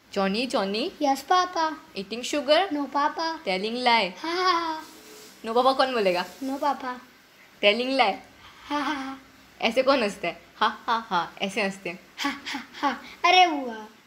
Johnny, Johnny, Yes, Papa. eating sugar, No, Papa. telling lie. Ha ha ha. No पापा कौन बोलेगा? No, Papa. Telling lie. Ha ha ha. ऐसे कौन हंसता है? हा हा हा ऐसे हंसते हैं. Ha ha ha. अरे हुआ.